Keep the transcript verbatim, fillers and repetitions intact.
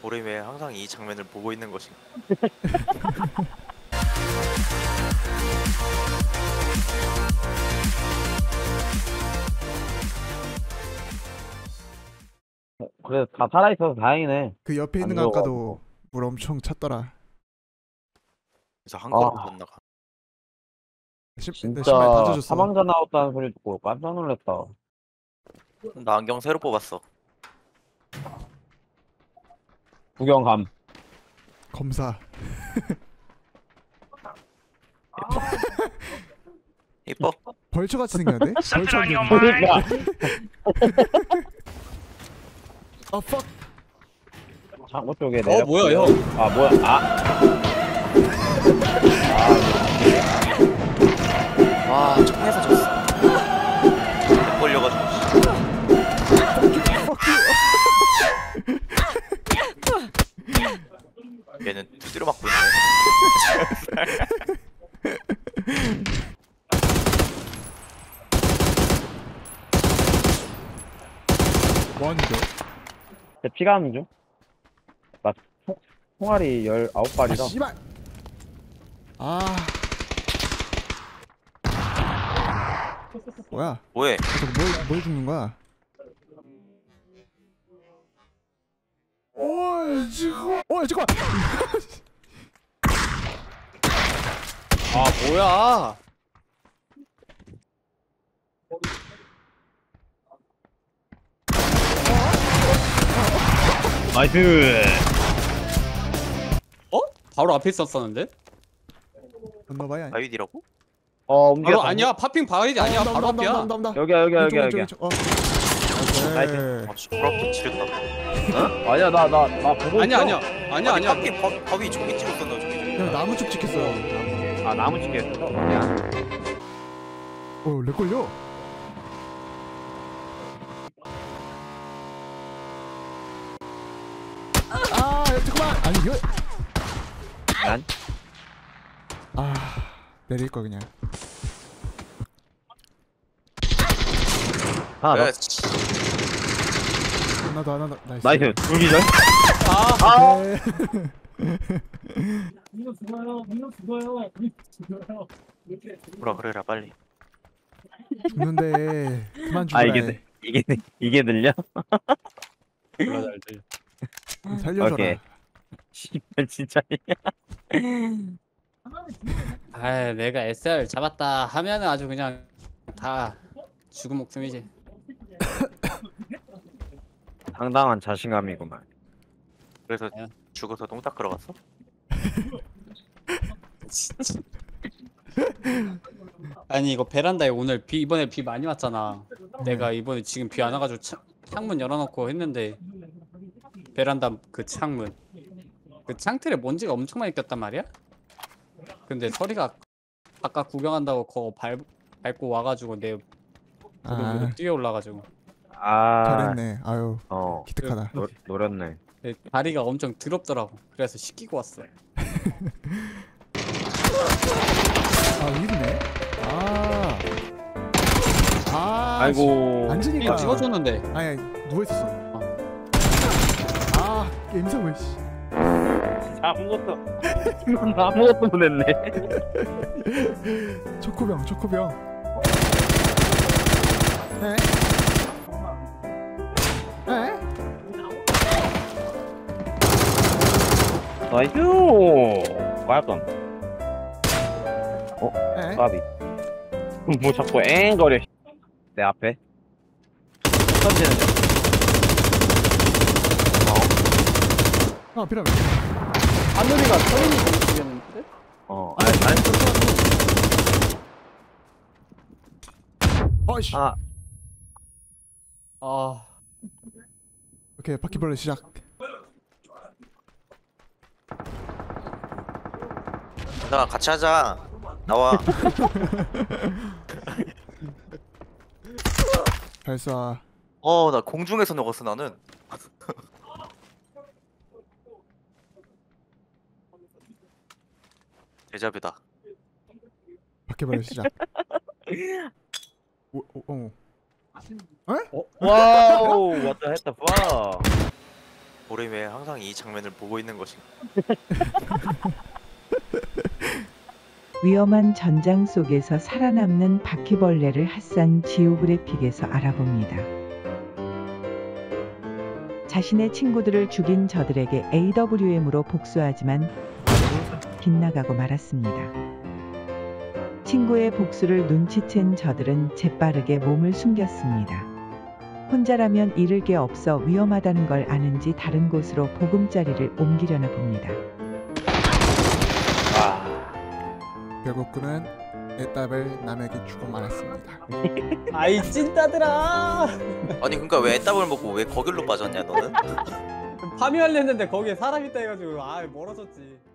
우리 왜 항상 이 장면을 보고 있는 것인가? 그래 다 살아있어서 다행이네. 그 옆에 있는 안 강가도 물 엄청 찼더라. 그래서 한 걸음 아. 건너가. 심, 내 진짜 신발 다 젖었어. 사망자 나왔다는 소리 듣고 깜짝 놀랐다. 나 안경 새로 뽑았어. 구경감. 검사. 이뻐? 벌초같이 생겼네? 벌초 안경. 그러니까 아 fuck. 창고 쪽에 내려. 어 뭐야 형? 아 뭐야? 아. 와 총에서 졌어. 걸려가지고. 얘는 두드려 맞고 있네. 뭐하는데? 제 피가 하는 중. 나 총, 총알이 열아홉 아 발이라. 씨발. 아. 뭐야? 뭐해? 뭘, 뭘 죽는 거야? 오, 지금. 어, 잠깐. 아 뭐야? 나이스. 어? 바로 앞에 있었었는데? 건너봐야. 아이디라고? 어 움직여. 바로 아니야 파핑 바위디 아니야 바로 앞이야. 여기야 여기야 왼쪽, 여기야 왼쪽, 여기야. 왼쪽. 어. 나이스. 오케이. 아 저렇게 치렸다. 어? 아니야 나 나 나 보고 아니야 있어. 아니야 아니야 아니야. 바위 바- 바위 저기 찍었었나 저기. 야, 나무 쭉 찍혔어요. 나무. 아 나무 찍게 했어. 미안. 어, 렉 걸려. 아, 야, 잠깐만. 아니 이거. 난 아, 내릴 거 그냥. 하나 더. 그렇지. 하나 더, 하나 더. 나이스. 나이스. 둘기절. 아 아. 민호 죽어요. 민호 죽어요. 민호 죽어요. 이렇게 뭐라 그래라 빨리. 죽는데 그만 죽어라. 아 이게 들- 이게 이게 들려? 몰라 잘 들려. 살려줘라. 오케이. 씨발 진짜. 아 내가 에스알 잡았다 하면은 아주 그냥 다 죽은 목숨이지. 상당한 자신감이구만. 그래서 야. 죽어서 똥 닦으러 갔어? 진짜. 아니 이거 베란다에 오늘 비 이번에 비 많이 왔잖아. 내가 이번에 지금 비 안 와가지고 창, 창문 열어놓고 했는데 베란다 그 창문 그 창틀에 먼지가 엄청 많이 꼈단 말이야. 근데 서리가 아까 구경한다고 그거 밟, 밟고 와가지고 내 무릎으로 아, 뛰어 올라가지고 아. 잘했네. 아유, 어. 기특하다. 노, 노렸네. 내 다리가 엄청 더럽더라고. 그래서 씻기고 왔어. 아, 이기네. 아. 아. 아이고. 앉으니까. 이거 찍어줬는데 아니, 누워 있었어. 아, 게임상 왜 씨. 아무것도 아무것도 못했네. 초코병, 초코병. 에? 에? 나이스. 깔끔. 에? 까비. 뭐 자꾸 앵거려. 내 앞에. 던지는 중. 아, 피라미. 하늘이가 서인이 죽였는데? 어. 아니 아니. 어이씨. 아. 아 오케이, 바퀴벌레 시작. 나 같이 하자. 나와. 발사. 어 나 공중에서 녹았어 나는. 데자뷰다. 바퀴벌레 시작. 오, 오, 오. 와우. 왔다 했다 봐. 우리 왜 항상 이 장면을 보고 있는 것인가? 위험한 전장 속에서 살아남는 바퀴벌레를 핫산 지오그래픽에서 알아봅니다. 자신의 친구들을 죽인 저들에게 에이더블유엠으로 복수하지만 빗나가고 말았습니다. 친구의 복수를 눈치챈 저들은 재빠르게 몸을 숨겼습니다. 혼자라면 잃을 게 없어 위험하다는 걸 아는지 다른 곳으로 보금자리를 옮기려나 봅니다. 결국 그는 애답을 남에게 주고 말았습니다. 아이 찐따들아. 아니 그러니까 왜 애답을 먹고 왜 거길로 빠졌냐 너는? 파밍하려 했는데 거기에 사람 있다 해가지고 아 멀어졌지.